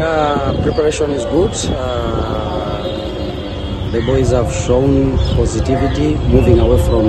Preparation is good. The boys have shown positivity, moving away from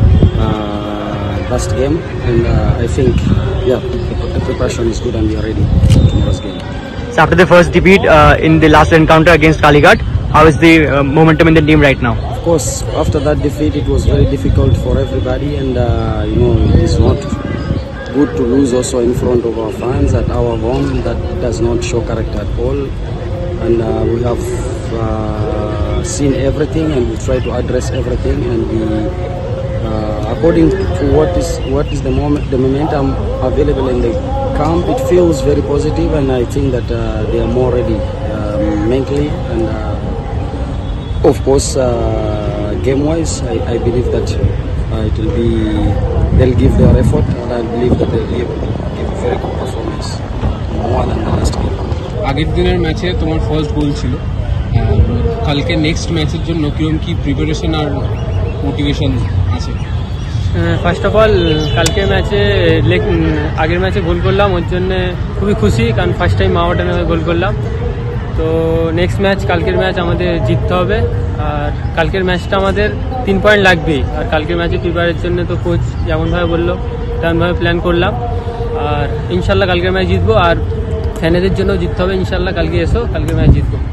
last game, and I think, the preparation is good, and we are ready for tomorrow's game. So after the first defeat in the last encounter against Kalighat, how is the momentum in the team right now? Of course, after that defeat, it was very difficult for everybody, and it is not good to lose also in front of our fans at our home. That does not show character at all, and we have seen everything, and we try to address everything, and we, according to what is the momentum available in the camp, it feels very positive, and I think that they are more ready mentally, and of course game wise, I believe that it will be, they'll give their effort, and I believe that they'll give a very good performance, more than the last game. আগের দিনের ম্যাচে তোমার first গোল ছিল, কালকে next ম্যাচের জন্য কিরকম কি প্রিপারেশন আর মোটিভেশন আছে? ফার্স্ট অফ অল কালকে ম্যাচে আগের ম্যাচে গোল করলাম, ওর জন্য খুবই খুশি, কারণ ফার্স্ট টাইম মাওয়াটানে গোল করলাম। তো নেক্সট ম্যাচ, কালকের ম্যাচ আমাদের জিততে হবে, আর কালকের ম্যাচটা আমাদের 3 পয়েন্ট লাগবেই, আর কালকের ম্যাচে প্রিপারের জন্য তো কোচ যেমনভাবে বললো তেমনভাবে প্ল্যান করলাম, আর ইনশাল্লাহ কালকের ম্যাচ জিতবো, আর ফ্যানেদের জন্য জিততে হবে ইনশাল্লাহ। কালকে এসো, কালকের ম্যাচ জিতবো।